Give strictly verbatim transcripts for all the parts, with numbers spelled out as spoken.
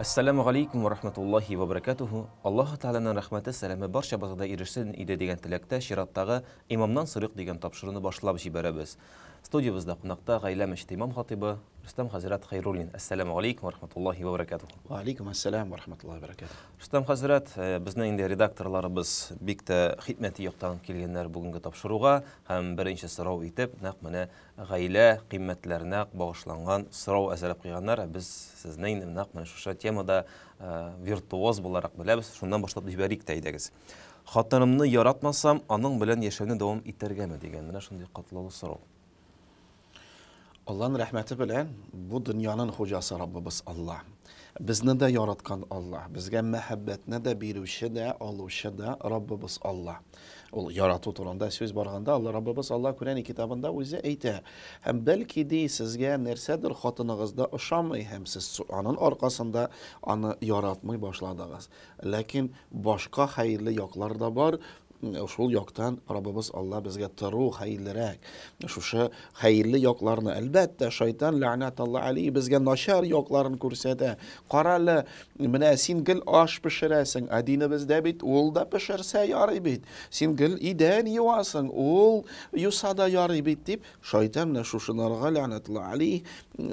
Assalamu алейкум ва рахматуллахи ва баракатуху. Аллаһу Тәгаләнең рәхмәте, сәламе барчабызга ирешсен иде дигән теләктә чираттагы имамнан сырык дигән тапшыруны башлап җибәрәбез. Студиябызда кунакта гаилә мәчете имам хатибы Рөстәм хәзрәт Хәйруллин. Ассаламу алейкум ва рахматуллахи ва баракатуху. Ва алейкум ассалам ва рахматуллахи ва баракатуху. Рөстәм хәзрәт, безнең инде редакторларыбыз бик тә хикмәти яктан килгәннәр бүгенге тапшыруга һәм беренче сорау итеп, нәкъ менә гаилә кыйммәтләренә багышланган сорау әзерләп куйганнар. Без сезнең нәкъ менә шушы темада виртуоз буларак беләбез. Шуннан башлап җибәрик тә идегез. Хатынымны яратмасам, аның белән яшәүне дәвам итәргәме дигән менә шундый катлаулы сорау. Allah'ın rəhməti bilən bu dünyanın hocası Rabbimiz Allah. Bizni də yaratqan Allah. Bizə məhəbbətini də biruşu da, aluşu da Rabbimiz Allah. O yaratı turunda söz barğanda Allah Rabbimiz Allah Kur'an-ı kitabında özü aytır. Həm bəlkə də sizə nərsədir xatınınızda uşamay, həm siz onun arqasında onu yaratmay başladınız. Lakin başqa xeyirli yaqlar da var. Şol yaqdan Rabbimiz Allah bizə tırı xeyirlərək. Şuşa xeyirli yaqlarını əlbəttə şeytan la'natullah alayhi bizə naşar yaqlarını göstərdə. Qaralı mənə sən gil aş bişirəsən, adini bizdə bit, ol da bişirsə yarı bit. Sən gil idən yuvasın, ol yusada yarı bit deyib şeytan şuşunlarga la'natullah alayhi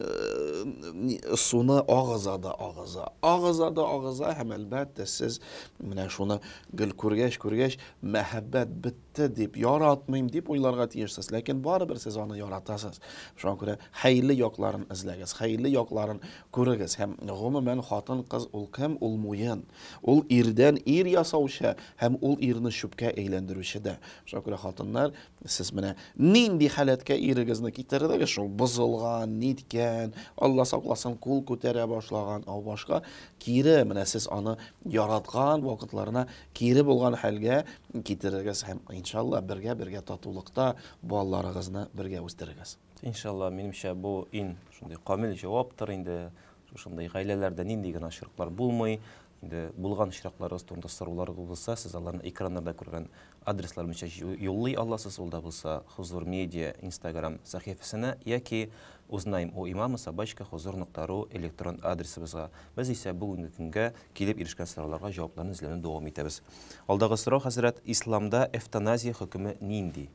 sunu ağızada ağıza. Ağızada ağıza həm əlbəttə siz mənə şunu gil kurgeş kurgeş məhəbbət bitdi deyib, yaratmayım deyib oylarga tiyirsiz. Lakin baribir siz onu yaratasız. Şuna görə xeyirli yoqlarını izləgiz, xeyirli yoqlarını görügiz. Həm gümumən xatın qız ol kim olmayan, ol irdən ir yasavşa, həm ol irini şübkə eyləndirüşə də. Şuna görə xatınlar siz mənə nindi xalətə irigizni kitirdiniz, şol bızılğan, nitkan, Allah saqlasın, qul көтәрə başlagan, o başqa kiri mənə siz onu yaratqan vaqtlarına kiri bolğan həlgə китерегез һәм иншалла бергә-бергә татулыкта балаларыгызны бергә үстерегез. Иншалла, минемчә бу ин шундый камил җаваптыр инде. Шушындай гаиләләрдә нинди генә очраклар булмый. Инде булган очракларыгыз турында сораулар булса, сез аларны экраннарда күргән адреслар буенча юллый аласыз. Ул да булса Хузур Медиа Instagram сәхифәсенә яки узнаем у имама собачка хузур нокта ру электрон адресыбызга. Без исә бүгенге көнгә килеп ирешкән сорауларга җавапларны эзләүне дәвам итәбез. Алдагы сорау, хәзрәт, исламда эвтаназия хөкеме нинди?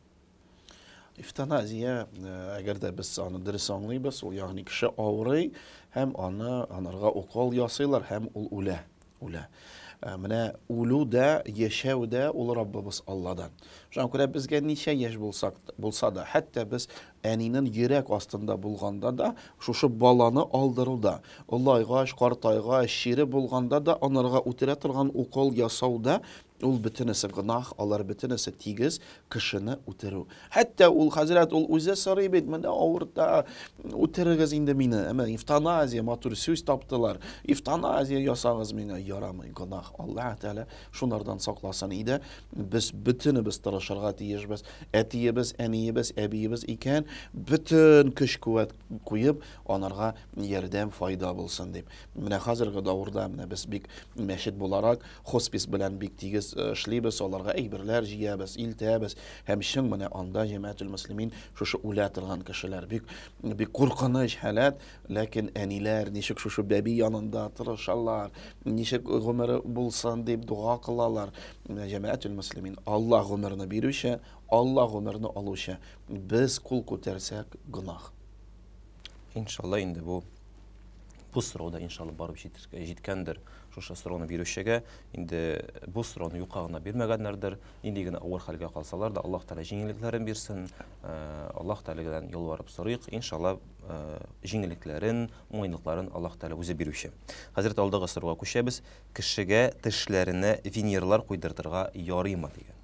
Эвтаназия, әгәр дә без аны дөрес аңлыйбыз, ул ягъни кеше авырый һәм аны анарга укол ясыйлар һәм ул үлә. Үлә. Менә үлү дә, яшәү дә ул Раббыбыз Алладан. Шуңа күрә безгә ничә яшь булсак булса да, хәтта без әнинең йөрәк астында булганда да, шушы баланы алдыруда, улайгач, картайгач, шире булганда да анарга үтерә торган укол ясауда ул бөтенесе гынах, алар бөтенесе тигез кешене үтерү. Хәтта ул хәзрәт ул үзе сорый бит, менә авырта, үтерегез инде мине. Әмма эвтаназия матур сүз таптылар. Эвтаназия ясагыз миңа, ярамый, гынах. Аллаһ Тәгалә шунардан сакласын иде. Без бөтенебез тырышырга тиешбез. Әтиебез, әниебез, әбиебез икән, бөтен көч-куәт куеп, анарга ярдәм, файда булсын дип. Менә хәзерге давырда менә без бик мәчет буларак хоспис белән бик тигез эшлибез, аларга әйберләр җыябыз, илтәбез. Һәм шуң менә анда җәмәгатьул муслимин шушы үлә торган кешеләр бик бик куркыныч халат, ләкин әниләр ничек шушы бәби янында тырышалар, ничек гомере булсын дип дуа кылалар. Җәмәгатьул муслимин Аллаһ гомерне бирүче, Аллаһ гомерне алучы. Без кул күтәрсәк гынах. Иншалла инде бу бу сорауда иншалла барып җиткәндер. Шушы сорауны бирүчегә инде бу сорауны юкка гына бирмәгәннәрдер. Инде генә авыр хәлгә калсалар да, Аллаһ Тәгалә җиңеллекләрен бирсен. Аллаһ Тәгаләдән ялварып сорыйк. Иншалла җиңеллекләрен, уңайлыкларын Аллаһ Тәгалә үзе бирүче. Хәзрәт, алдагы сорауга күчәбез. Кешегә тешләренә винерлар куйдыртырга ярыймы дигән.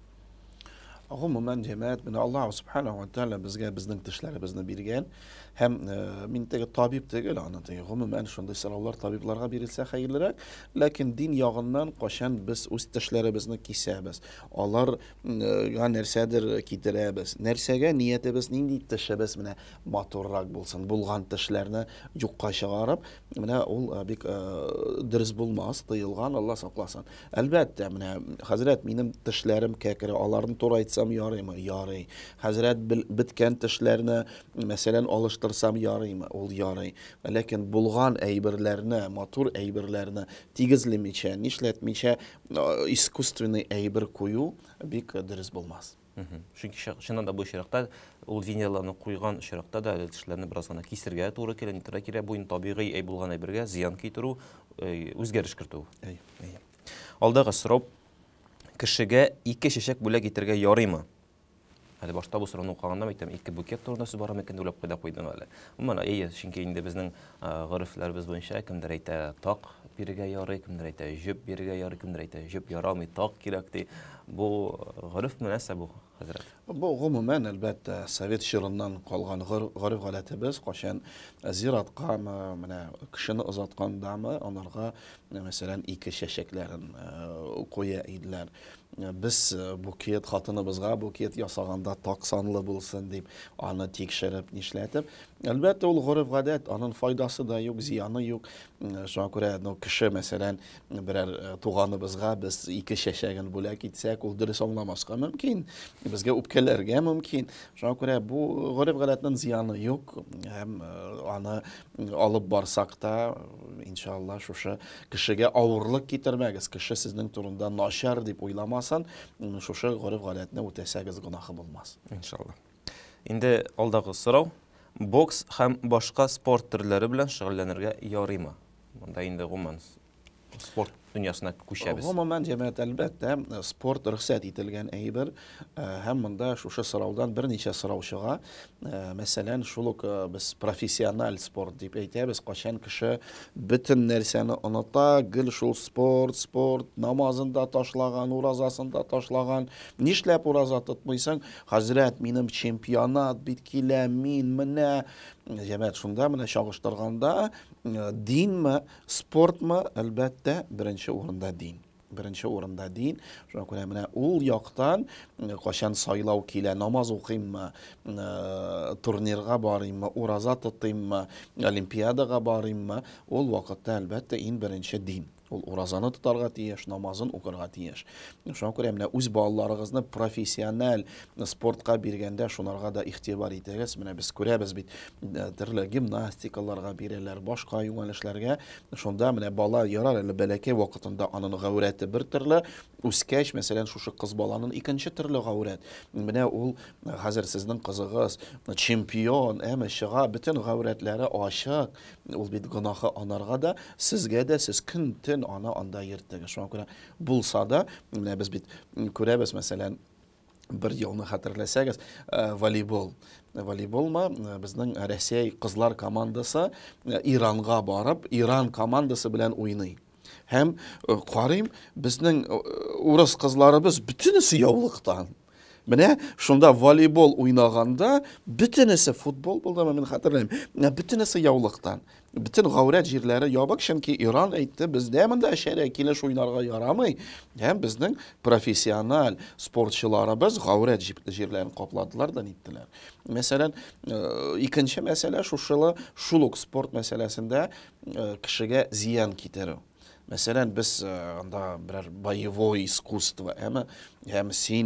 Гомумән җәмәгать менә Аллаһ Субханаһу ва Тәгалә безгә безнең тешләребезне биргән. Һәм мин теге табиб түгел, аны теге гомумән шундый сораулар табибларга бирелсә хәерлерәк. Ләкин дин ягыннан кашан без үз тешләребезне кисәбез. Алар нәрсәдер китерәбез. Нәрсәгә ниятебез, нинди тешебез менә матуррак булсын. Булган тешләрне юкка чыгарып, менә ул бик дөрес булмас, тыелган, Алла сакласын. Әлбәттә, менә хәзрәт, минем тешләрем кәкре, аларны турайтса alıştırsam yarayma, yaray. Hazret bitken tişlerine mesela alıştırsam yarayma, ol yaray. Lakin bulgan eybirlerine, motor eybirlerine tigizlemiçe, nişletmiçe искусственный eybir koyu bik diriz bulmaz. Çünki şundan da bu şiraqta ol vinyalarını qoygan şiraqta da tişlerini biraz gana kisirge to'g'ri keladi, nitira kira bu tabiiy ey bulgan eybirge ziyan keltiru, o'zgarish kirituv. Aldaga so'rab, kishiga ikki shishak bo'lak etirga yoraymi? Hali boshda bu so'rovni o'qiganda aytdim, ikki buket to'g'rida siz boram ekan o'ylab qo'yda qo'ydim hali. Mana ey, chunki endi bizning g'urflarimiz bo'yicha kimdir ayta toq biriga yoray, kimdir ayta jib biriga yoray, kimdir ayta jib yorolmay toq kerak deb. Bu g'urf munasab bu hazrat. Bu umuman albatta Sovet shiridan qolgan g'urf g'alatimiz, qachon ziyoratga mana kishini uzatgandami, onlarga masalan ikki shashaklarini qo'ya edilar. Biz buket xotinimizga buket yasaganda toq sonli bo'lsin deb uni tekshirib nishlatib, albatta ul g'urf odat, onun foydasi da yo'q, ziyoni yo'q. Shunga ko'ra kishi masalan biror tug'animizga biz ikki shashagini bo'lak etsak, ul diris anglamasga mumkin, bizga o'pkalarga mumkin. Shunga ko'ra bu g'urf odatning ziyoni yo'q. Ham uni olib borsaqda inshaalloh o'sha kishiga og'irlik keltirmagiz, kishi sizning turunda noshar deb o'ylamasin, o'sha g'urf odatni o'tasangiz gunohi bo'lmas. Inshaalloh. Endi oldagi so'rov, boks ham boshqa sport turlari bilan shug'ullanishga yoraymi? Bunda endi umuman sport dünyasına ko'chamiz. Umuman jamiyat albatta sport ruxsat etilgan aybir, hammanda o'sha so'rovdan bir necha so'rov chiqa. Masalan, shuluq biz professional sport deb aytamiz, qachon kishi butun narsani unutsa, gil shul sport, sport namozida tashlagan, ro'zasida tashlagan, nishlab ro'za tutmaysan, hazrat menim chempionat bitkilar men mana jamiyat shunda mana shog'ishtirganda dinmi, sportmi, albatta birinchi o'rinda din. Birinchi o'rinda din. Shunga ko'ra mana u yoqdan qachon saylov kela, namoz o'qiymi, turnirga boraymi, ro'za tutaymi, olimpiadaga boraymi, u vaqtda albatta eng birinchi din. Ol ro'zani tutarga tiyish, namozini o'qirga tiyish. Shunga ko'ra mana o'z bolalarimizni professional sportga berganda shunlarga da e'tibor etamiz. Mana biz ko'ramiz bit turli gimnastikalarga beradilar, boshqa yo'nalishlarga. Shunda mana bola yarar balakay vaqtida uning g'avrati bir turli, o'sgach masalan shu qiz bolaning ikkinchi turli g'avrat. Mana u hozir sizning qizigiz chempion, emashiga butun g'avratlari oshiq. Ul bit gunohi onarga da, sizga da siz kun ana anda yirtdiga. Shunga ko'ra bo'lsa-da, biz bit ko'ramiz masalan bir yilni xatirlasangiz, voleybol. Voleybolma bizning Rossiya qizlar komandasi Ironga borib, Iron komandasi bilan o'ynaydi. Ham qarayim, bizning o'ris qizlarimiz butunisi yovliqdan. Mana shunda voleybol o'ynaganda butunisi futbol bo'ldimi, men xatirlayman. Butunisi yovliqdan. Bütün g'avrat yerlari yobiq, chunki Iron aytdi, bizda ham unda ashara kelish o'ynarga yaramay. Ham bizning professional sportchilarimiz g'avrat yerlarini qopladilar da aytdilar. Masalan, ikkinchi masala shu shuluq sport masalasida kishiga ziyon keltiradi. Masalan, biz anda bir boyevoy искусство, ama ham sen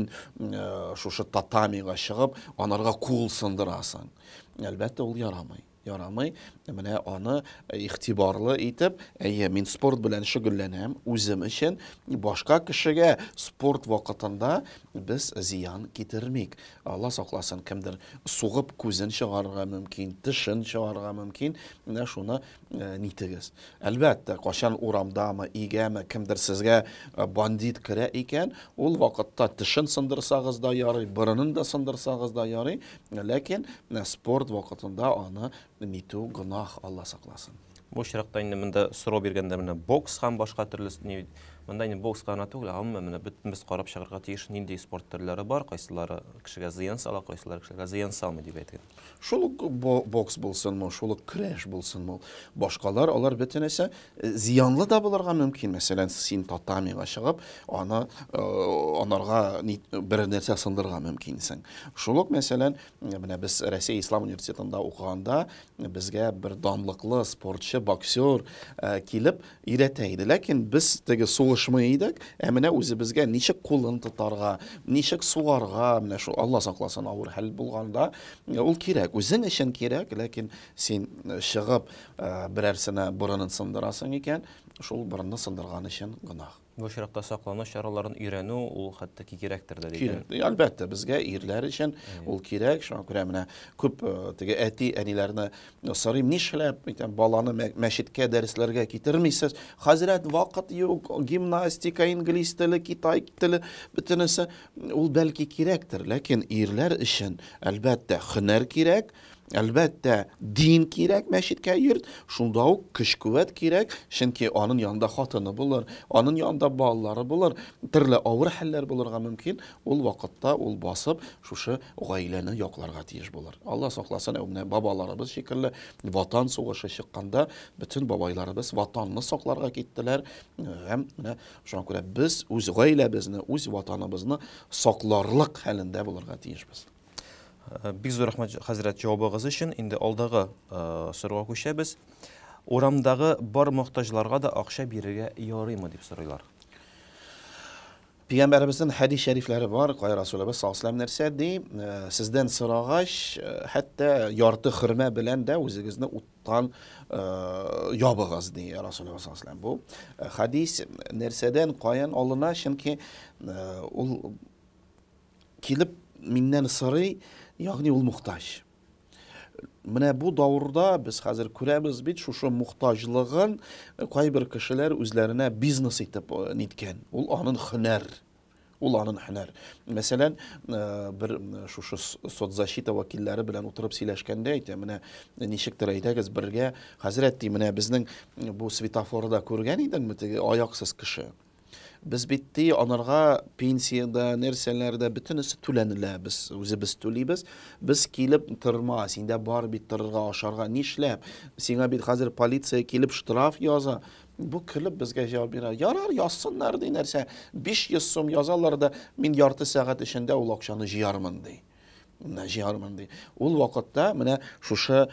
shu tatamiga chiqib, onlarga qo'l sindirasan. Albatta ul yaramay. Yaramay, mana onu ixtiborli etib, "Ey, men sport bilan shug'ullanam, o'zim uchun boshqa kishiga sport vaqtida biz ziyon keltirmayk. Alloh saqlasin, kimdir sug'ib ko'zin chiqarga mumkin, tishin chiqarga mumkin, mana shuni nitigiz. Albatta, qachon o'ramdami, egami kimdir sizga bandit kira ekan, ul vaqtda tishin sindirsangiz da yoray, birini da sindirsangiz da yoray, lekin sport vaqtida onu nitu gunoh, Alloh saqlasin. Bu shiraqda endi menda so'rov berganda mana boks ham boshqa turli, menda endi boks qana to'g'ri, hamma mana biz qarab chiqarga tegish nindi sport turlari bor, qaysilari kishiga ziyon sola, qaysilari kishiga ziyon solmaydi deb aytgan. Shuluq boks bo'lsinmi, shuluq kurash bo'lsinmi, boshqalar ular butunisi ziyonli da bo'larga mumkin. Masalan, sen tatamiga chiqib, ona onlarga bir narsa sindirga mumkinsan. Shuluq masalan, mana biz Rossiya Islom universitetida o'qiganda bizga bir donliqli sportchi, boksyor kelib o'rgataydi, lekin biz tegi so'g'ish тырышмый идек, ә менә үзебезгә ничек кулын тотарга, ничек сугарга, менә шу Алла сакласын авыр хәл булганда, ул кирәк, үзең өчен кирәк, ләкин син чыгып берәрсенә борынын сындырасың икән, шул борынны сындырган өчен гынах. Бу очракта саклану чараларын өйрәнү ул хәтта ки кирәктер дә Кирәк. Әлбәттә, безгә ирләр өчен ул кирәк. Шуңа күрә менә күп теге әти әниләрне сорыйм, нишләп икән баланы мәчеткә, дәресләргә китермисез? Хәзрәт, вакыт юк, гимнастика, инглиз теле, китай теле, бөтенесе ул бәлки кирәктер, ләкин ирләр өчен әлбәттә һөнәр кирәк. Әлбәттә, дин кирәк мәчеткә йөрт, шунда ук көч-куәт кирәк, чөнки аның янында хатыны булыр, аның янында балалары булыр, төрле авыр хәлләр булырга мөмкин, ул вакытта ул басып шушы гаиләне якларга тиеш булыр. Алла сакласын, менә бабаларыбыз шикелле ватан сугышы чыкканда бөтен бабайларыбыз ватанны сакларга киттеләр, һәм менә шуңа күрә без үз гаиләбезне, үз ватаныбызны сакларлык хәлендә булырга тиешбез. Бик зур рәхмәт хәзрәт җавабыгыз өчен. Инде алдагы сорауга күчәбез. Урамдагы бар мохтаҗларга да акча бирергә ярыймы дип сорыйлар. Пәйгамбәребезнең хәдис шәрифләре бар. Кая Расулыбыз саллаллаһу алейһи ва сәлләм нәрсә ди? Сездән сорагач, хәтта ярты хөрмә белән дә үзегезне уттан ябыгыз ди Расулыбыз саллаллаһу алейһи ва сәлләм. Бу хәдис нәрсәдән каян алына? Чөнки ул килеп миннән сорый, ягъни ул мохтаҗ. Менә бу давырда без хәзер күрәбез бит шушы мохтаҗлыгын кайбер кешеләр үзләренә бизнес итеп ниткән. Ул аның һөнәр. Ул аның һөнәр. Мәсәлән, бер шушы соцзащита вәкилләре белән утырып сөйләшкәндә әйтә, менә ничектер әйтәгез бергә, хәзрәт ди, менә безнең бу светофорда күргән идеңме теге аяксыз кеше. Без битти анарга пенсияда, нәрсәләрдә бөтенесе түләнелә, без үзебез түлибез. Без килеп тырма, синдә бар бит торырга, ашарга, нишләп? Сиңа бит хәзер полиция килеп штраф яза. Бу килеп безгә җавап бирә. Ярар, язсыннар ди нәрсә. биш йөз сум язалар да, мин ярты сәгать эчендә ул акчаны җыярмын ди. Менә җыярмын ди. Ул вакытта менә шушы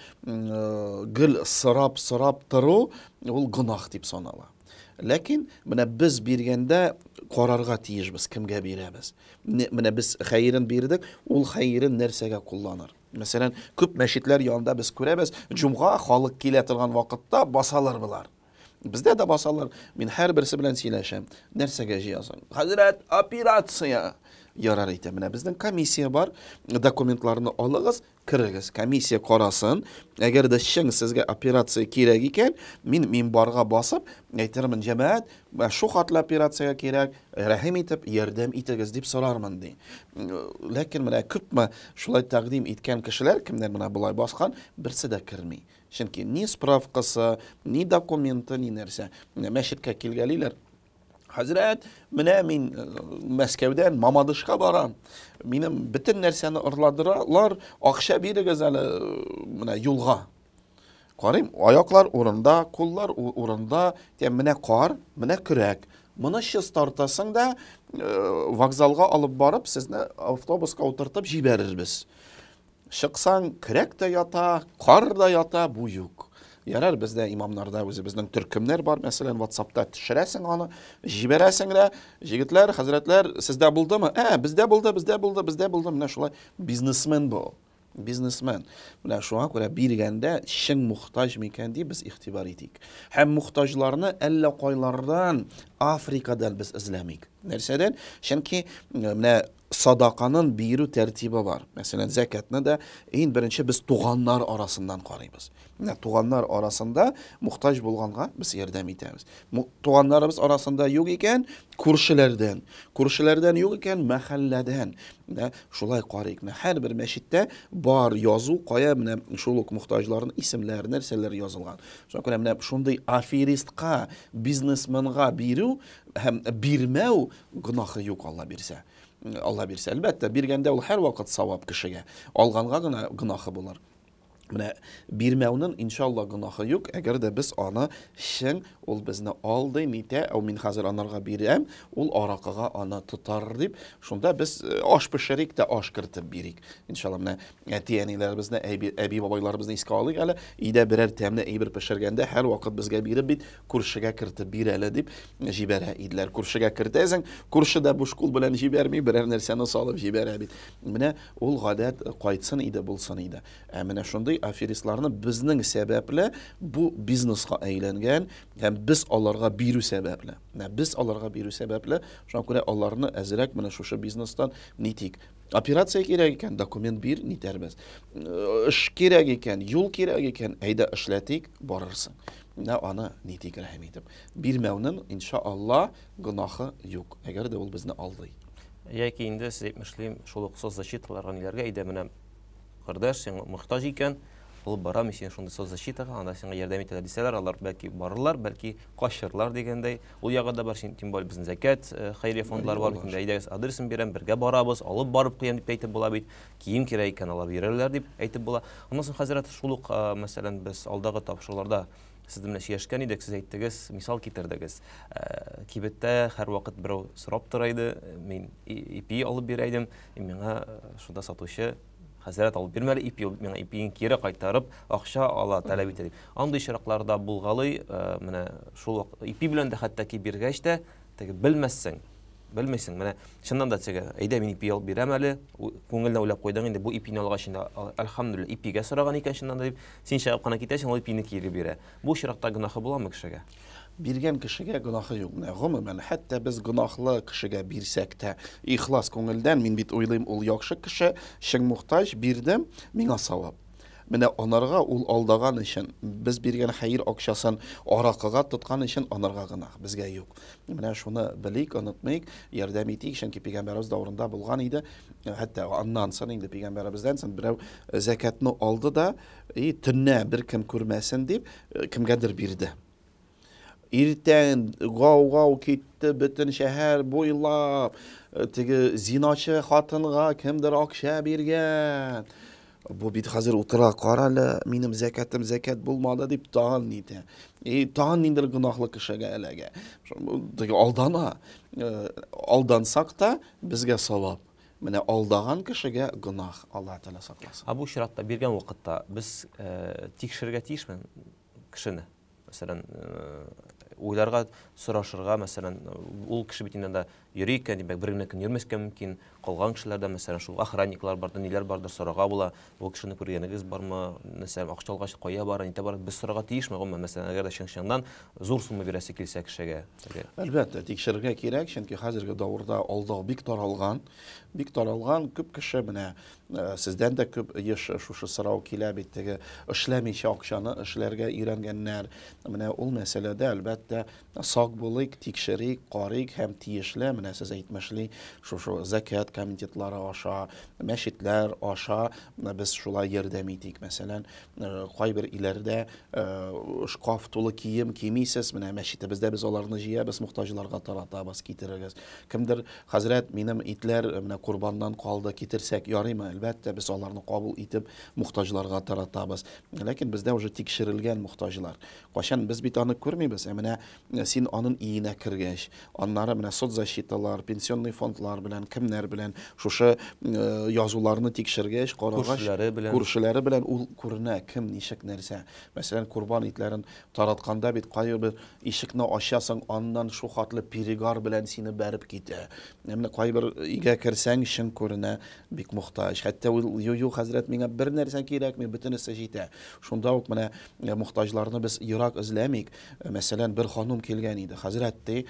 гел сырап-сырап тору, ул гынах дип санала. Ләкин менә без биргәндә карарга тиешбез, кемгә бирәбез. Менә без хәерен бирдек, ул хәерен нәрсәгә кулланыр. Мәсәлән, күп мәчетләр янында без күрәбез, җумга халык килә торган вакытта басалар булар. Бездә дә басалар. Мин һәр берсе белән сөйләшәм. Нәрсәгә җыясың? Хәзрәт, операция. Ярар әйтә, менә безнең комиссия бар, документларны алыгыз, кирегез, комиссия карасын. Әгәр дә шең сезгә операция кирәк икән, мин минбарга басып, әйтермен, җәмәгать, шу хатлы операция кирәк, рәхим итеп, ярдәм итегез дип сорармын ди. Ләкин менә күпме шулай тәкъдим иткән кешеләр, кемнәр менә булай баскан, берсе дә кирми. Чөнки ни справкасы, ни документы, ни нәрсә. Мәчеткә килгәлиләр. Хәзрәт, менә мин Мәскәүдән Мамадышка барам. Минем бөтен нәрсәне ырладылар, акча бирегез әле менә юлга. Карыйм, аяклар урында, куллар урында, менә кар, менә көрәк. Моны чиз тартасың да вокзалга алып барып, сезне автобуска утыртып җибәрербез. Чыксаң, көрәк тә ята, кар да ята, бу юк. Ярар, бездә имамнарда үзебезнең төркемнәр бар, мәсәлән, WhatsApp'та төшерәсең аны, җибәрәсең дә, җегетләр, хәзрәтләр, сездә булдымы? Ә, бездә булды, бездә булды, бездә булды. Менә шулай бизнесмен бу. Бизнесмен. Менә шуңа күрә биргәндә шең мохтаҗ микән ди без игътибар итик. Һәм мохтаҗларны әллә кайлардан, Африкадан без эзләмик. Нәрсәдән? Чөнки менә садаканың бирү тәртибе бар. Мәсәлән, закатны да иң беренче без туганнар арасыннан карыйбыз. Менә туганнар арасында мохтаҗ булганга без ярдәм итәбез. Туганнарыбыз арасында юк икән, күршеләрдән, күршеләрдән юк икән, мәхәлләдән. Менә шулай карыйк. Һәр бер мәчеттә бар язу, кая менә шул ук мохтаҗларның исемләре, нәрсәләр язылган. Шуңа күрә менә шундый аферистка, бизнесменга бирү һәм бирмәү гынахы юк, Алла бирсә. Алла бирсә, әлбәттә, биргәндә ул һәр вакыт савап кешегә. Алганга гына гынахы булыр. Менә бирмәүнең иншалла гынахы юк, әгәр дә без аны шең ул безне алды, нитә, ау мин хәзер анарга бирәм, ул аракыга аны тотар дип, шунда без аш пешерик тә аш кертеп бирик. Иншалла менә әти-әниләребезне, әби бабайларыбызны искә алыйк әле, өйдә берәр тәмле әйбер пешергәндә һәр вакыт безгә биреп бит, күршегә кертеп бир әле дип җибәрә иделәр. Күршегә кертәсең, күрше дә буш кул белән җибәрми, берәр нәрсәне салып җибәрә бит. Менә ул гадәт кайтсын иде, булсын иде. Ә менә шундый аферистларны безнең сәбәпле бу бизнеска әйләнгән һәм без аларга бирү сәбәпле. Менә без аларга бирү сәбәпле, шуңа күрә аларны әзрәк менә шушы бизнестан нитик. Операция кирәк икән, документ бир, нитәрбез. Эш кирәк икән, юл кирәк икән, әйдә эшләтик, барырсың. Менә аны нитик рәхим итеп. Бирмәүнең иншалла гынахы юк, әгәр дә ул безне алдый. Яки инде сез әйтмешлим, шул ук соцзащиталарга ниләргә әйдә менә кардаш, син мохтаҗ икән, ул бара, мин син шундый соцзащитага, анда сиңа ярдәм итәләр дисәләр, алар бәлки барырлар, бәлки качырлар дигәндәй. Ул ягы да бар, тем более безнең зәкят хәйрия фондлары бар, инде әйдәгез адресын бирәм, бергә барабыз, алып барып куям дип әйтеп була бит. Кием кирәк икән, алар бирәләр дип әйтеп була. Аннан соң хәзрәт шул ук, мәсәлән, без алдагы тапшыруларда сез белән сөйләшкән идек, сез әйттегез, мисал китердегез. Кибеттә һәр вакыт берәү сорап тора иде, мин ипи алып бирәйдем, миңа шунда сатучы хәзрәт алып бирмәле, ипи миңа ипиен кире кайтарып, акча ала таләп итә дип. Андый чиракларда булгалый, менә шул ипи белән дә хәтта ки биргәч тә, теге белмәссең, белмәйсең, менә шуннан да теге, әйдә мин ипи алып бирәм әле, күңелдә уйлап куйдың инде, бу ипине алгач инде, әлхәмдүлилlah, ипигә сораган икән шуннан да дип, син чыгып кына китәсең, ул ипине кире бирә. Бу чиракта гынахы буламы кешегә? Биргән кешегә гынахы юк. Гомумән, хәтта без гынахлы кешегә бирсәк тә, ихлас күңелдән, мин бит уйлыйм, ул яхшы кеше, шең мохтаҗ, бирдем, миңа савап. Менә анарга ул алдаган өчен, без биргән хәйр акчасын аракыга тоткан өчен анарга гынах, безгә юк. Менә шуны белик, онытмыйк, ярдәм итик, чөнки пәйгамбәрбез дәврында булган иде. Хәтта аннан соң инде пәйгамбәрбездән соң берәү зәкатны алды да, и төннә бер кем күрмәсен дип, кемгәдер бирде. Иртән гау-гау китте, бөтен шәһәр буйлап, теге зиначы хатынга кемдер акча биргән. Бу бит хәзер утыра, каралы, минем зәкатым зәкат булмады дип тагын нитә. И тагын ниндер гынахлы кешегә әләгә. Теге алдана, алдансак та безгә савап. Менә алдаган кешегә гынах, Алла Тәала сакласын. А бу чиратта биргән вакытта без тикшергә тиешме кешене? Мәсәлән, уйларга, сорашырга, мәсәлән, ул кеше бит инде йөри икән, димәк, бер генә көн йөрмәскә мөмкин. Калган кешеләрдә, мәсәлән, шул охранниклар барды, ниләр бардыр, сорага була. Бу кешене күргәнегез бармы? Мәсәлән, акча алгач кая бара, нитә бара? Без сорага тиешме, гомумән, мәсәлән, әгәр дә чын-чыннан зур сума бирәсе килсә кешегә. Әлбәттә, тикшерергә кирәк, чөнки хәзерге дәврда алдау бик таралган. Бик таралган, күп кеше менә сездән дә күп еш шушы сорау килә бит, теге эшләмичә акчаны эшләргә өйрәнгәннәр. Менә ул мәсьәләдә әлбәттә сак булыйк, тикшерик, карыйк һәм тиешле, менә сез әйтмешли, шушы закат комитетлары аша, мәчетләр аша без шулай ярдәм итик. Мәсәлән, кайбер илләрдә шкаф тулы кием кимисез, менә мәчетебездә без аларны җыябыз, мохтаҗларга таратабыз, китерегез. Кемдер, хәзрәт, минем итләр менә курбаннан калды, китерсәк ярыймы? Әлбәттә, без аларны кабул итеп мохтаҗларга таратабыз. Ләкин бездә уже тикшерелгән мохтаҗлар. Кашан без бит аны күрмибез, ә менә син аның иенә кергәч, аннары менә соцзащиталар, пенсионный фондлар белән, кемнәр белән шушы язуларны тикшергәч, карагач, күршеләре белән ул күренә, кем ничек нәрсә. Мәсәлән, курбан итләрен таратканда бит кайбер ишекне ачасың, аннан шу хатлы перегар белән сине бәреп китә. Менә кайбер өйгә керсәң, шин күренә, бик мохтаҗ. Хәтта ул ю-ю хәзрәт, миңа бер нәрсә кирәкми, бөтенесе җитә. Шунда ук менә мохтаҗларны без ерак эзләмик. Мәсәлән, бер ханым килгән иде. Хәзрәт ди,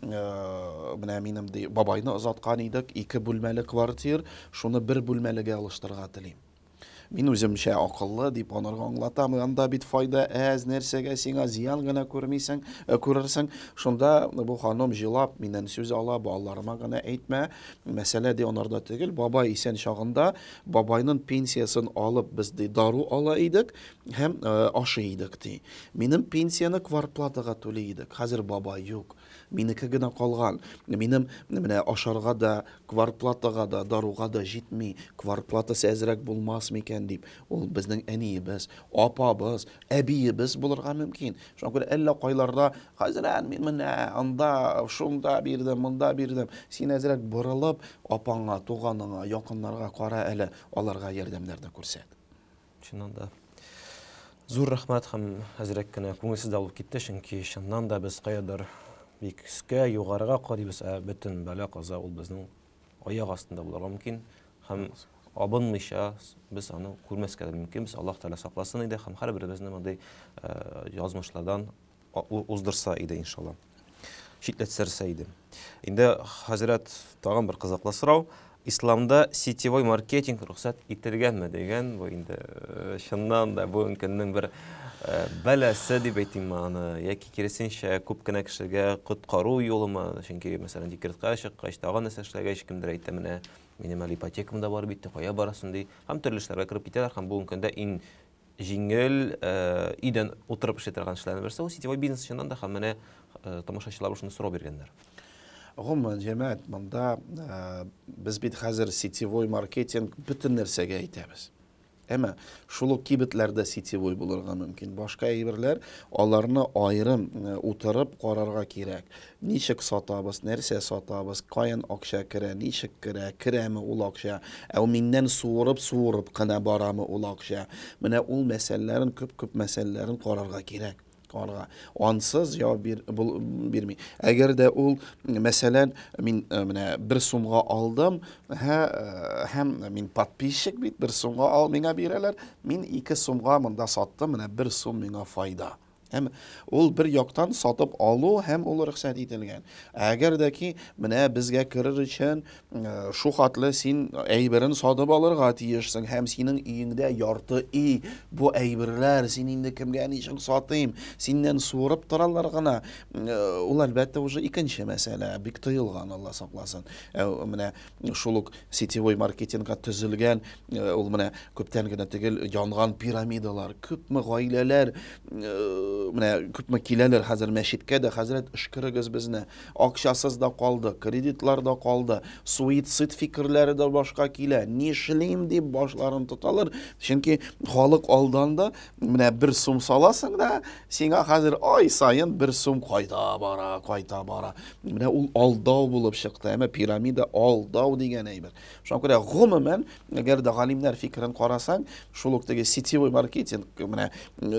менә минем ди, бабайны озаткан идек, ике бүлмәле квартир, шуны бер бүлмәлегә алыштырырга телим. Мин үземчә акыллы дип анарга аңлатам, анда бит файда әз, нәрсәгә сиңа зыян гына күрмисең, күрерсең. Шунда бу ханым җылап миннән сүз ала, балаларыма гына әйтмә. Мәсьәлә ди анарда түгел, бабай исән чагында бабайның пенсиясын алып без ди дару ала идек һәм ашый идек ди. Минем пенсияны квартплатага түли идек. Хәзер бабай юк. Минеке генә калган. Минем менә ашарга да, квартплатага да, даруга да җитми. Квартплатасы әзрәк булмас микән икән дип, ул безнең әниебез, апабыз, әбиебез булырга мөмкин. Шуңа күрә әллә кайларда хәзрәт мин менә анда шунда бирдем, монда бирдем. Син әзрәк борылып, апаңа, туганыңа, якыннарга кара әле, аларга ярдәмнәрне күрсәт. Чыннан да зур рәхмәт һәм әзрәк кенә күңелсез дә булып китте, чөнки чыннан да без каядыр бик өскә, югарыга карыйбыз, ә бөтен бәла каза ул безнең аяк астында булырга мөмкин һәм абынмыйча без аны күрмәскә дә мөмкин. Без Аллаһ Тәгалә сакласын иде һәм һәрберебезне мондый язмышлардан уздырса иде иншалла. Шитләтсәрсә иде. Инде хәзрәт тагын бер кызыклы сорау. Исламда сетевой маркетинг рөхсәт ителгәнме дигән, бу инде чыннан да бу көннең бер бәләсе дип әйтим аны, яки киресенчә күп кенә кешегә коткару юлымы, чөнки мәсәлән декретка чыккач, тагын нәрсә эшләгәч, кемдер әйтә, менә минем әле ипотекам да бар бит, кая барасың ди, һәм төрле эшләргә кереп китәләр, һәм бу көндә иң җиңел өйдән утырып эшли торган эшләрне берсе ул сетевой бизнес чыннан да, һәм менә тамашачылар шуны сорау биргәннәр. Гомумән җәмәгать, монда без бит хәзер сетевой маркетинг бөтен нәрсәгә әйтәбез. Әмма шул ук кибетләрдә сетевой булырга мөмкин. Башка әйберләр, аларны аерым утырып карарга кирәк. Ничек сатабыз, нәрсә сатабыз, каян акча керә, ничек керә, керәме ул акча, ә миннән суырып-суырып кына барамы ул акча. Менә ул мәсьәләләрен, күп-күп мәсьәләләрен карарга кирәк. Ансыз җавап бирми. Әгәр дә ул, мәсәлән, мин менә бер сумга алдым, һәм мин подписчик бит, бер сумга ал миңа бирәләр, мин ике сумга монда саттым, менә бер сум миңа файда. Һәм ул бер яктан сатып алу һәм ул рөхсәт ителгән. Әгәр дә ки менә безгә керер өчен шу хатлы син әйберен сатып алырга тиешсең һәм синең өеңдә ярты үй бу әйберләр син инде кемгә ничек сатыйм, синнән суырып торалар гына. Ул әлбәттә уже икенче мәсьәлә, бик тыелган, Алла сакласын. Менә шул ук сетевой маркетингка төзелгән, ул менә күптән генә түгел янган пирамидалар, күпме гаиләләр менә күпме киләләр хәзер мәчеткә дә, хәзрәт эшкерегез безне, акчасыз да калды, кредитлар да калды, суицид фикерләре дә башка килә, нишлим дип башларын тоталар, чөнки халык алданда менә бер сум саласың да, сиңа хәзер ай сайын бер сум кайта бара, кайта бара. Менә ул алдау булып чыкты, әмма пирамида алдау дигән әйбер. Шуңа күрә гомумән, әгәр дә галимнәр фикерен карасаң, шул ук теге сетевой маркетинг менә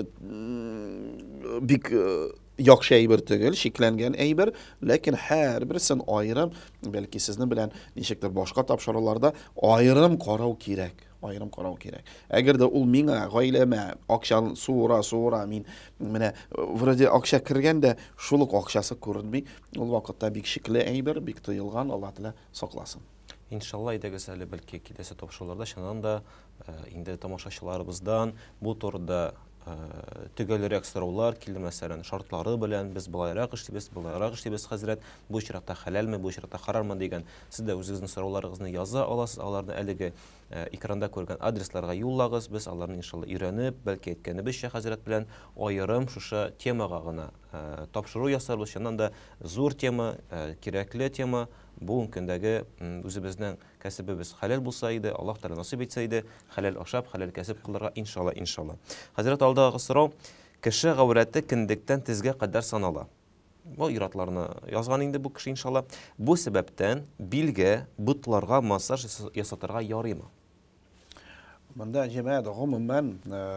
бик яхшы әйбер түгел, шикләнгән әйбер, ләкин һәрберсен аерым, бәлки сезнең белән ничектер башка тапшыруларда аерым карау кирәк. Аерым карау кирәк. Әгәр дә ул миңа, гаиләмә акчаны суыра, суыра, мин менә вроде акча кергәндә, шул ук акчасы күренми, ул вакытта бик шикле әйбер, бик тыелган, Алла Тәгалә сакласын. Иншалла, идегез әле бәлки киләсе тапшыруларда чыннан да инде тамашачыларыбыздан бу турыда төгәлрәк сораулар килде, мәсәлән, шартлары белән без булайрак эшлибез, булайрак эшлибез хәзрәт, бу очракта хәләлме, бу очракта харармы дигән, сез дә үзегезнең сорауларыгызны яза аласыз, аларны әлеге экранда күргән адресларга юллагыз, без аларны иншалла өйрәнеп, бәлки әйткәнебезчә хәзрәт белән аерым шушы темага гына тапшыру ясарбыз. Чыннан да зур тема, кирәкле тема. Бу көндәге үзебезнең кәсебебез хәләл булса иде, Аллаһ Тәгалә насыйп итсә иде, хәләл ашап, хәләл кәсеп кылырга иншалла, иншалла. Хәзрәт, алдагы сорау: кеше гаврәте киндектән тезгә кадәр санала. Бу иратларны язган инде бу кеше иншалла. Бу сәбәптән билгә, бутларга массаж ясатырга ярыймы? Монда җәмәгать гомумән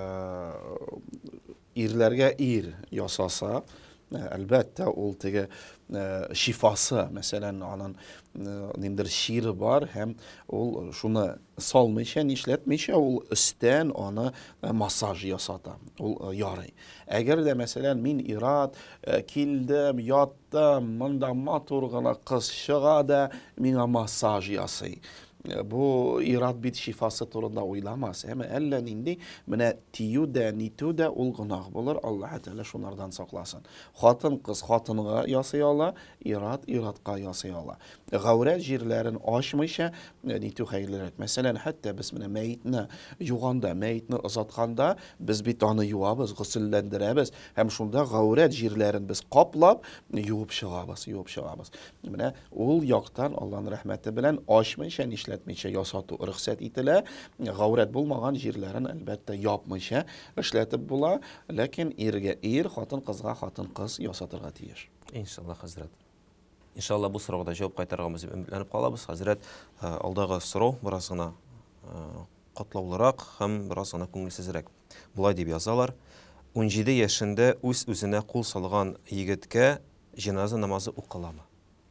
ирләргә ир ясаса, әлбәттә ул теге шифасы, мәсәлән, аның ниндер шире бар, һәм ул шуны салмыйча, нишләтмичә, ул өстән аны массаж ясата. Ул ярый. Әгәр дә, мәсәлән, мин ират килдем, яттым, монда матур гына кыз чыга да миңа массаж ясый. Бу ират бит шифасы турында уйламас. Әмма әллә нинди менә тию дә, нитү дә ул гынах булыр. Аллаһ Тәгалә шунардан сакласын. Хатын кыз хатынга ясый ала, ират иратка ясый ала. Гаврәт җирләрен ачмыйча нитү хәерлерәк. Мәсәлән, хәтта без менә мәйтне юганда, мәйтне озатканда, без бит аны юабыз, гысылләндерәбез, һәм шунда гаврәт җирләрен без каплап, юып чыгабыз, юып чыгабыз. Менә ул яктан Аллаһның рәхмәте белән ачмыйча нишләп эшләтмичә ясату рөхсәт ителә. Гаврат булмаган җирләрен әлбәттә япмыйча эшләтеп була, ләкин иргә ир, хатын кызга хатын кыз ясатырга тиеш. Иншалла, хәзрәт. Иншалла, бу сорауга да җавап кайтарганбыз дип өметләнеп калабыз. Хәзрәт, алдагы сорау бераз гына катлаулырак һәм бераз гына күңелсезрәк. Булай дип язалар: ун җиде яшендә үз үзенә кул салган егеткә җеназа намазы укыламы?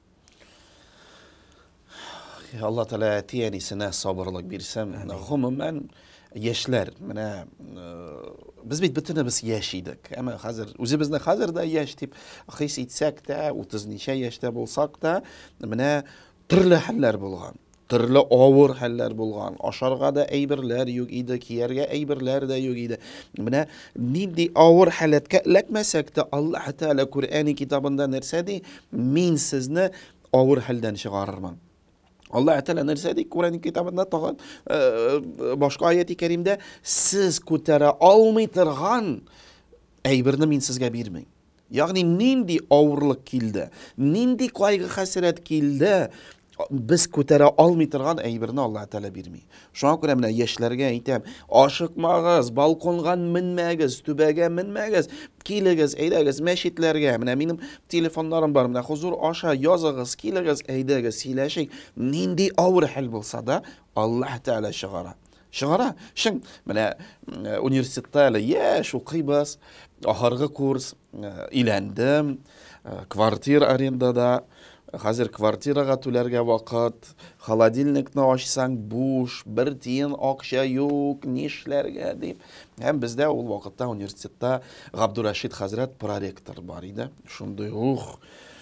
Алла Тәала тиянисенә сабырлык бирсен. Гомумән яшьләр, менә без бит бөтенебез яшь идек. Әмма хәзер үзебезне хәзер дә яшь дип хис итсәк тә, утыз ничә яшьтә булсак та, менә төрле хәлләр булган. Төрле авыр хәлләр булган. Ашарга да әйберләр юк иде, кияргә әйберләр дә юк иде. Менә нинди авыр халәткә эләкмәсәк тә, Аллаһ Тәала Куръани китабында нәрсә ди? Мин сезне авыр хәлдән чыгарырмын. Аллаһ Тәала нәрсә ди Куръани китабында тагын башка аяти кәримдә: сез күтәрә алмый торган әйберне мин сезгә бирмим. Ягъни нинди авырлык килде, нинди кайгы хәсрәт килде, biz күтәрә алмый торган әйберне Аллаһ Тәала бирми. Шуңа күрә менә яшьләргә әйтәм: ашыкмагыз, балконга менмәгез, түбәгә менмәгез, килегез, әйдәгез мәчетләргә. Менә минем телефоннарым бар, менә хузур аша языгыз, килегез, әйдәгез, сөйләшик. Нинди авыр хәл булса да, Аллаһ Тәала чыгара. Чыгара. Шың, менә университетта әле яшь укыйбыз, ахыргы курс, өйләндем, квартира арендада. Хәзер квартирага түләргә вакыт, холодильникны ачсаң буш, бер тиен акча юк, нишләргә дип. Һәм бездә ул вакытта университетта Габдурашид хәзрәт проректор бар иде. Шундый ух,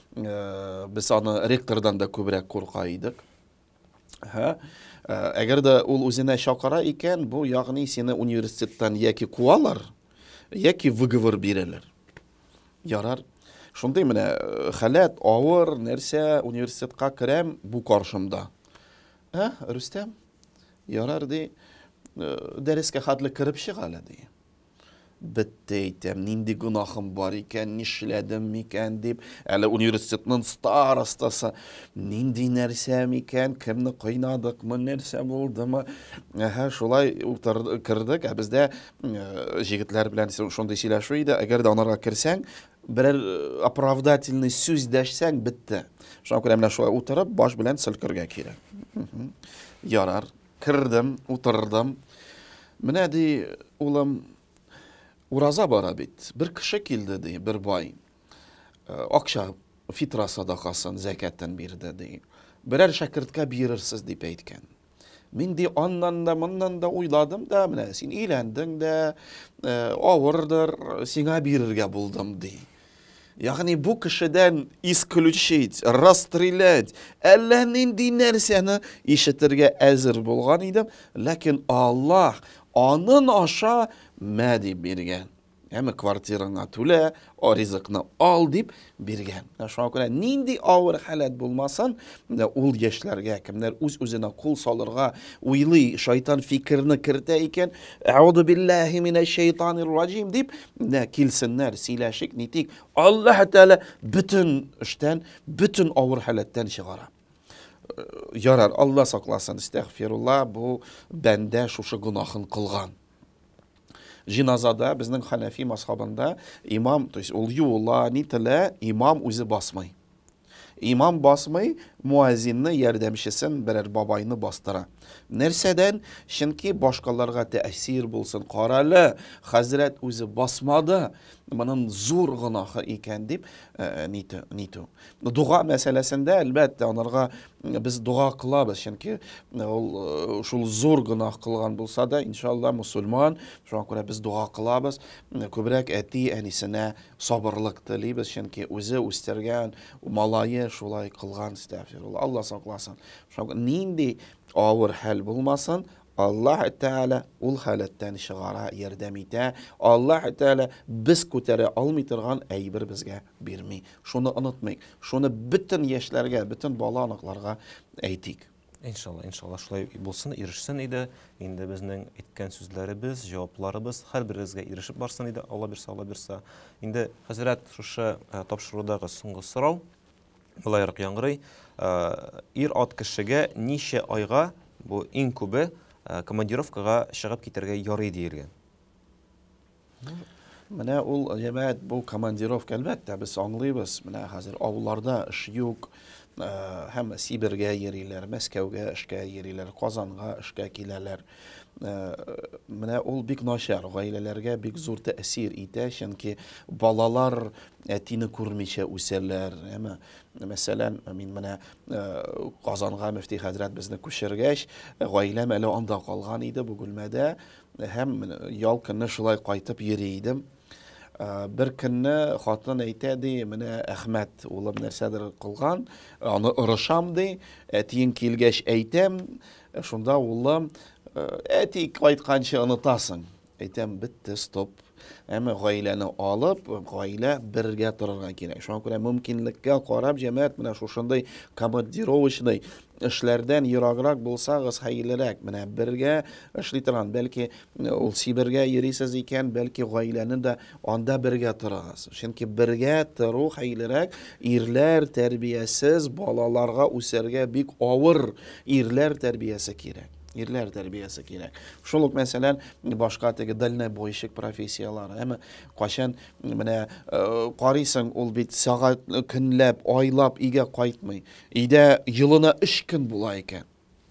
без аны ректордан да күбрәк курка идек. Һә, әгәр дә ул үзенә чакыра икән, бу ягъни сине университеттан яки куалар, яки выговор бирәләр. Ярар. Шундый менә халәт авыр нәрсә, университетка керәм, бу каршымда. Ә, Рүстәм, ярар ди, дәрескә хәтле кереп чыга әле ди. Бетте әйтәм, нинди гынахым бар икән, нишләдем микән дип, әле университетның старостасы, нинди нәрсә микән, кемне кыйнадыкмы, нәрсә булдымы? Әһә, шулай кердек, ә бездә җегетләр белән шундый сөйләшү иде, әгәр дә анарга керсәң, берәр оправдательный сүз дәшсәң, бетте. Шуңа күрә менә шулай утырып, баш белән селкергә кирәк. Ярар, кирдем, утырдым. Менә ди, улым, ураза бара бит. Бер кеше килде ди, бер бай. Акча фитра садакасын, зәкәттән бирде ди. Берәр шәкерткә бирерсез дип әйткән. Мин ди аннан да, моннан да уйладым да, менә син өйләндең дә, авырдыр, сиңа бирергә булдым ди. Ягъни бу кешедән исключить, расстрелять, әллә нинди нәрсәне ишетергә әзер булган идем, ләкин Аллаһ анын аша мә дип биргән. Әмма квартираңа түлә, ризыкны ал дип биргән. Шуңа күрә нинди авыр халәт булмасын, ул яшьләргә кемнәр үз-үзенә кул салырга уйлый, шайтан фикерне кертә икән, аузу биллаһи минәш шайтанир раҗим дип, килсеннәр, сөйләшик, нитик. Аллаһ Тәала бөтен эштән, бөтен авыр халәттән чыгара. Ярар, Алла сакласын, истәгъфирулла, бу бәндә шушы гынахын кылган. Җиназада безнең Ханафи мазһабында имам, то есть ул юла, нителә, имам үзе басмый. Имам басмый, муазинны ярдәмчесен берәр бабайны бастыра. Нәрсәдән? Чөнки башкаларга тәэсир булсын. Каралы, хәзрәт үзе басмады, моның зур гынахы икән дип ниту, ниту. Дуга мәсьәләсендә әлбәттә анарга без дуга кылабыз, чөнки ул шул зур гынах кылган булса да, иншалла мусульман, шуңа күрә без дуга кылабыз, күбрәк әти әнисенә сабырлык телибез, чөнки үзе үстергән, малае шулай кылган, истәгъфирулла, Алла сакласын. Шуңа нинди авыр хәл булмасын, Аллаһ Тәала ул халәттән чыгара, ярдәм итә. Аллаһ Тәала без күтәрә алмый торган әйбер безгә бирми. Шуны онытмыйк. Шуны бөтен яшьләргә, бөтен баланыкларга әйтик. Иншалла, иншалла шулай булсын, ирешсен иде. Инде безнең әйткән сүзләребез, җавапларыбыз һәрберегезгә ирешеп барсын иде. Алла бирсә, Алла бирсә. Инде хәзрәт шушы тапшырудагы соңгы сорау булайрак яңгырый. Ир ат кешегә ничә айга Бу иң күбе командировкага чыгып китәргә ярый диелгән. Менә ул җәмәгать бу командировка әлбәттә без аңлыйбыз. Менә хәзер авылларда эш юк. Һәм Сибиргә йөриләр, Мәскәүгә эшкә йөриләр, Казанга эшкә киләләр. Менә ул бик начар, гаиләләргә бик зур тәэсир итә, чөнки балалар әтине күрмичә үсәләр. Әмма мәсәлән, мин менә Казанга мөфти хәзрәт безне күчергәч, гаиләм әле анда калган иде бу бүлмәдә, һәм ял көнне шулай кайтып йөри идем. Бер көнне хатын әйтә ди, менә Әхмәт улым нәрсәдер кылган, аны ырышам ди, әтиң килгәч әйтәм, шунда улым, әти кайтканчы онытасың. Әйтәм, бетте, стоп. Әмма гаиләне алып, гаилә бергә торырга кирәк. Шуңа күрә мөмкинлеккә карап җәмәгать менә шушындай командировочный эшләрдән ераграк булсагыз хәерлерәк. Менә бергә эшли торган, бәлки ул Сибиргә йөрисез икән, бәлки гаиләне дә анда бергә торыгыз. Чөнки бергә тору хәерлерәк. Ирләр тәрбиясез балаларга үсәргә бик авыр ирләр тәрбиясе кирәк. Ирләр тәрбиясе кирәк. Шул ук мәсәлән башка теге дальнобойщик профессиялары. Әмма кайчан менә карыйсың, ул бит сагать көнләп, айлап өйгә кайтмый. Өйдә елына өч көн була икән.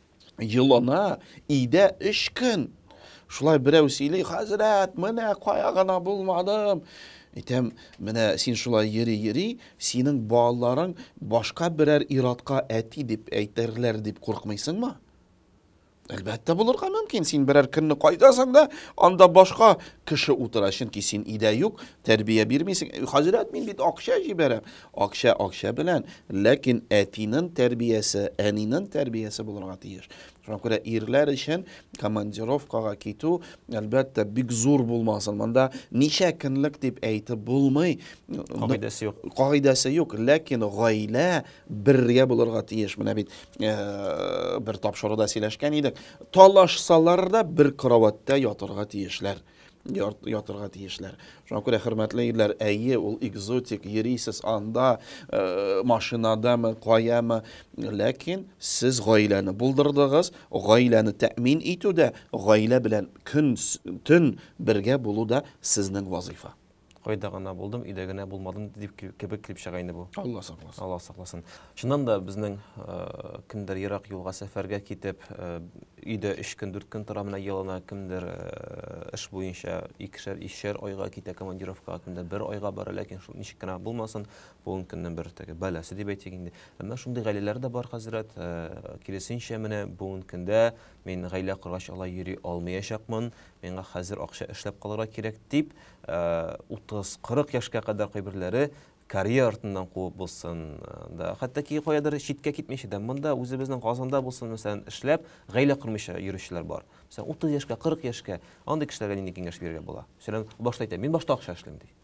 Елына өйдә өч көн. Шулай берәү сөйли, хәзрәт, менә кая гына булмадым. Әйтәм, менә син шулай йөри-йөри, синең балаларың башка берәр иратка әти дип әйтерләр дип куркмыйсыңмы? Әлбәттә булырга мөмкин. Син берәр көнне кайтасың да, анда башка кеше утыра, чөнки син өйдә юк, тәрбия бирмисең. Хәзрәт, мин бит акча җибәрәм. Акча акча белән, ләкин әтинең тәрбиясе, әнинең тәрбиясе булырга тиеш. Шуңа күрә ирләр өчен командировкага китү әлбәттә бик зур булмасын. Монда ничә көнлек дип әйтеп булмый. Кагыйдәсе юк. Кагыйдәсе юк, ләкин гаилә бергә булырга тиеш. Менә бит бер тапшыруда сөйләшкән идек. Талашсалар да бер кроватьта ятырга тиешләр. Ятырга тиешләр. Шуңа күрә хөрмәтле ирләр, әйе, ул экзотик, йөрисез анда, машинадамы, каямы, ләкин сез гаиләне булдырдыгыз, гаиләне тәэмин итүдә, гаилә белән көн төн бергә булу да сезнең вазифа. Кайда гына булдым, өйдә генә булмадым дип кебек килеп чыга инде бу. Алла сакласын. Алла сакласын. Шуннан да безнең кемдер ерак юлга сәфәргә китеп, өйдә өч көн, дүрт көн тора, менә елына кемдер эш буенча икешәр, икешәр айга китә командировкага, кемдер бер айга бара, ләкин шул ничек кенә булмасын, бүген көннән бер теге бәласе дип әйтик инде. Әмма шундый гаиләләр дә бар, хәзрәт. Киресенчә, менә бүген көндә мин гаилә кургач алай йөри алмаячакмын, миңа хәзер акча эшләп калырга кирәк дип, утыз-кырык яшькә кадәр кайберләре карьера артыннан куып булсын, да хәтта ки каядыр читкә китмичә дә, монда үзебезнең Казанда булсын, мәсәлән, эшләп, гаилә курмыйча йөрүчеләр бар. Мәсәлән, утыз яшькә, кырык яшькә андый кешеләргә нинди киңәш бирергә була? Мәсәлән, башта әйтә, мин башта акча эшлим ди.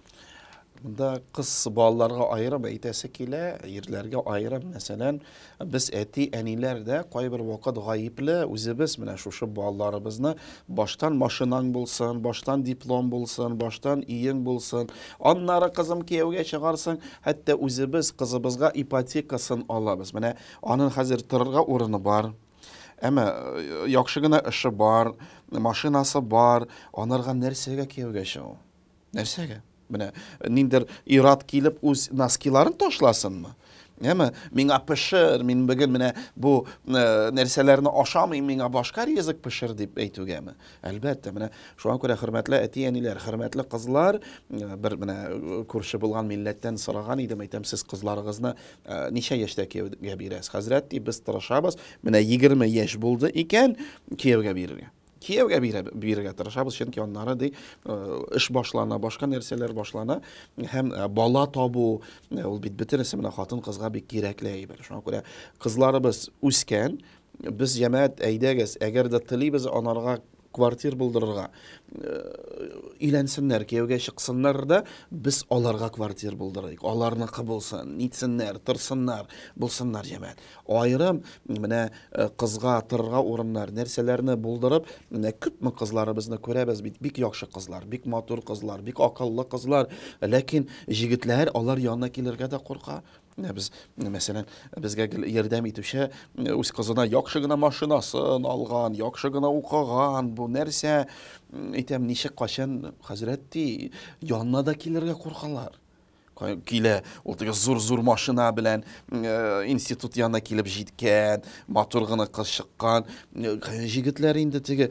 Монда кыз балаларга аерым әйтәсе килә, ирләргә аерым. Мәсәлән, без әти, әниләр дә кайбер вакыт гаепле, үзебез менә шушы балаларыбызны баштан машинаң булсын, баштан диплом булсын, баштан иең булсын, аннары кызым кияүгә чыгарсың, хәтта үзебез кызыбызга ипотекасын алабыз. Менә аның хәзер торырга урыны бар. Әмма яхшы гына эше бар, машинасы бар, анарга нәрсәгә кияүгә чыгу? Нәрсәгә? Менә ниндер ират килеп үз носкиларын ташласынмы? Әмма миңа пешер, мин бүген менә бу нәрсәләрне ашамыйм, миңа башка ризык пешер дип әйтүгәме? Әлбәттә, менә шуңа күрә хөрмәтле әти-әниләр, хөрмәтле кызлар, бер менә күрше булган милләттән сораган идем, әйтәм, сез кызларыгызны ничә яшьтә кияүгә бирәсез? Хәзрәт, без тырышабыз, менә егерме яшь булды икән, кияүгә бирергә. Кияүгә бирергә тырышабыз, чөнки аннары ди эш башлана, башка нәрсәләр башлана, һәм бала табу, ул бит бөтенесе менә хатын кызга бик кирәкле әйбер. Шуңа күрә кызларыбыз үскән, без җәмәгать әйдәгез, әгәр дә телибез анарга квартир булдырырга, өйләнсеннәр, кияүгә чыксыннар да, без аларга квартир булдырыйк. Аларныкы булсын, нитсеннәр, тырсыннар, булсыннар җәмәгать. Аерым менә кызга торырга урыннар, нәрсәләрне булдырып, менә күпме кызларыбызны күрәбез бит, бик яхшы кызлар, бик матур кызлар, бик акыллы кызлар, ләкин җегетләр алар янына килергә дә курка. Biz mesela bizga yordam etүче үз кызына яхшы гына машинасын алган, яхшы гына укыган, бу нәрсә әйтәм ничек качан хәзрәтти янына да килергә куркалар. Килә, ул теге зур-зур машина белән институт янына килеп җиткән, матур гына кыз чыккан. Җегетләр инде теге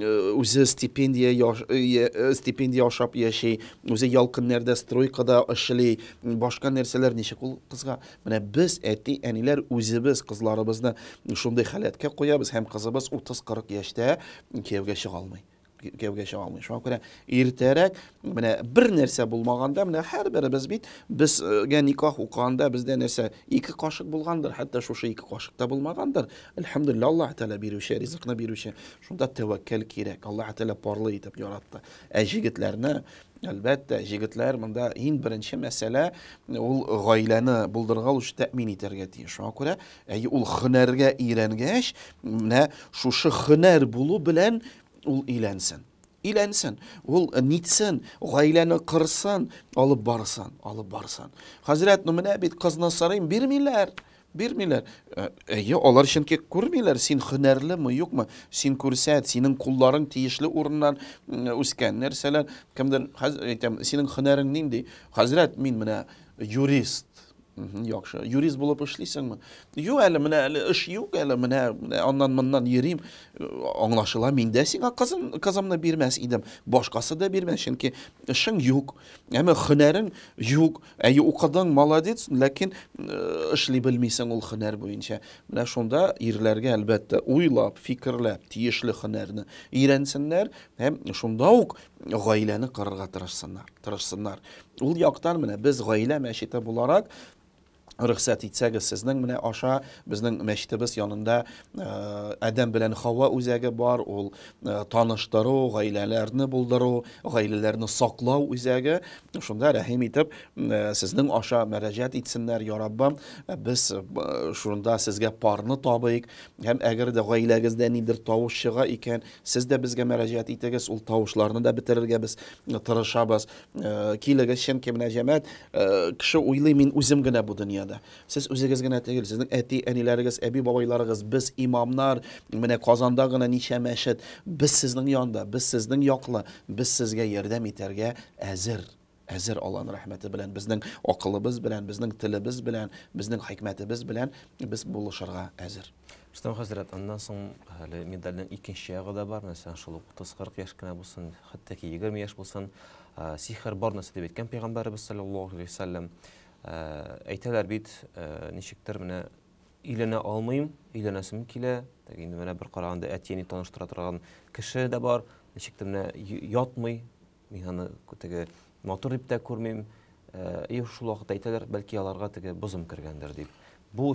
үзе стипендия стипендия ашап яши, үзе ял көннәрдә стройкада эшли, башка нәрсәләр ничек ул кызга. Менә без әти, әниләр үзебез кызларыбызны шундый халәткә куябыз һәм кызыбыз утыз-кырык яшьтә кияүгә чыга алмый. Кияүгә чыга алмый. Шуңа күрә иртәрәк менә бер нәрсә булмаганда, менә һәрберебез бит безгә никах укганда бездә нәрсә ике кашык булгандыр, хәтта шушы ике кашык та булмагандыр. Әлхәмдүлилләh, Аллаһ Тәала бирүче, ризыкны бирүче. Шунда тәвәккәл кирәк. Аллаһ Тәала парлы итеп яратты. Ә җегетләрне әлбәттә җегетләр монда иң беренче мәсьәлә ул гаиләне булдыргалыш тәэмин итәргә тиеш. Шуңа күрә әйе ул һөнәргә өйрәнгәч, менә шушы һөнәр булу белән ул иләнсен. Иләнсен, ул нитсен, гаиләне кырсын, алып барсын, алып барсын. Хәзрәт, ну менә бит кызны сорыйм, бирмиләр. Бирмиләр. Әйе, алар чөнки күрмиләр, син һөнәрлеме, юкмы? Син күрсәт, синең кулларың тиешле урыннан үскән нәрсәләр. Кемдер әйтәм, синең һөнәрең нинди? Хәзрәт, мин менә юрист. Яхшы. Юрист булып эшлисеңме? Юк әле, менә әле эш юк әле, менә аннан-моннан йөрим. Аңлашыла, мин дә сиңа кызым, кызымны бирмәс идем. Башкасы да бирмәс, чөнки эшең юк. Әмма һөнәрең юк. Әйе, укыдың, молодец, ләкин эшли белмисең ул һөнәр буенча. Менә шунда ирләргә әлбәттә уйлап, фикерләп, тиешле һөнәрне өйрәнсеннәр һәм шунда ук гаиләне кырырга тырышсыннар, тырышсыннар. Ул яктан менә без гаилә мәчете буларак рөхсәт итсәгез, сезнең менә аша безнең мәчетебез янында Адәм белән Хава үзәге бар, ул таныштыру, гаиләләрне булдыру, гаиләләрне саклау үзәге. Шунда рәхим итеп сезнең аша мөрәҗәгать итсеннәр, я Раббым, без шунда сезгә парны табыйк, һәм әгәр дә гаиләгездә нидер тавыш чыга икән, сез дә безгә мөрәҗәгать итегез, ул тавышларны да бетерергә без тырышабыз. Килегез, чөнки менә җәмәгать кеше уйлый, мин үзем генә бу дөнья. Сез үзегез генә түгел, сезнең әти, әниләрегез, әби бабайларыгыз, без имамнар, менә Казанда гына ничә мәчет, без сезнең янда, без сезнең яклы, без сезгә ярдәм итәргә әзер. Әзер Аллаһның рәхмәте белән, безнең акылыбыз белән, безнең телебез белән, безнең хикмәтебез белән без булышырга әзер. Рөстәм хәзрәт, аннан соң әле медальнең икенче ягы да бар, мәсәлән, шул утыз-кырык яшь кенә булсын, хәтта ки егерме яшь булсын, сихер бар нәрсә дип әйткән Пәйгамбәрбез саллаллаһу алейһи ва саллям. Әйтәләр бит, ничектер менә иләнә алмыйм, иләнәсем килә. Инде менә бер караганда әтине таныштыра торган кеше дә бар. Ничектер менә ятмый, мин аны теге матур дип тә күрмим. И шул вакытта әйтәләр, бәлки аларга теге бозым кергәндер дип. Бу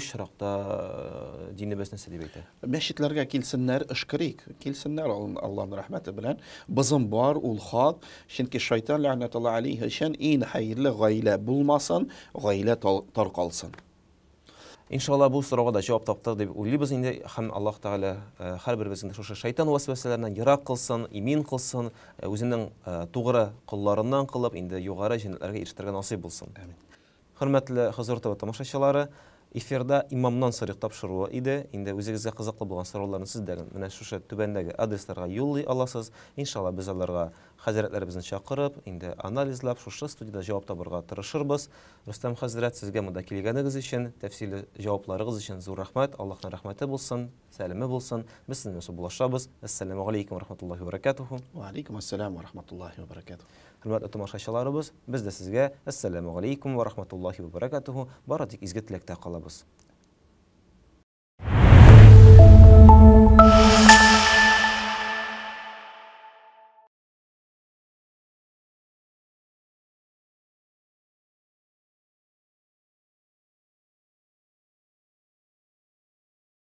очракта динебез нәрсә дип әйтә? Мәчетләргә килсеннәр, эшкерик, килсеннәр Аллаһның рәхмәте белән. Бызым бар, ул хак. Чөнки шайтан ләгънәтуллаһи алейһи өчен иң хәерле гаилә булмасын, гаилә таркалсын. Иншалла бу сорауга да җавап таптык дип уйлыйбыз инде. Һәм Аллаһ Тәгалә һәрберебезне шушы шайтан васвәсәләреннән ерак кылсын, имин кылсын, үзенең тугры кулларыннан кылып, инде югары җәннәтләргә ирештерергә насыйп булсын. Амин. Хөрмәтле Хозур ТВ тамашачылары, эфирда имамнан сорык тапшыруы иде. Инде үзегезгә кызыклы булган сорауларны сездән менә шушы түбәндәге адресларга юллый аласыз. Иншалла без аларга хәзрәтләребезне чакырып, инде анализлап, шушы студияда җавап табарга тырышырбыз. Рөстәм хәзрәт, сезгә монда килгәнегез өчен, тәфсилле җавапларыгыз өчен зур рәхмәт. Аллаһның рәхмәте булсын, сәламе булсын. Без сезне булашабыз. Ассаламу алейкум ва рахматуллаһи ва баракатуху. Ва алейкум ассалам ва рахматуллаһи ва баракатуху. Хөрмәтле тамашачыларыбыз, без дә сезгә ассаламу алейкум ва рахматуллаһи ва баракатуху. Бары тик изге теләктә калабыз.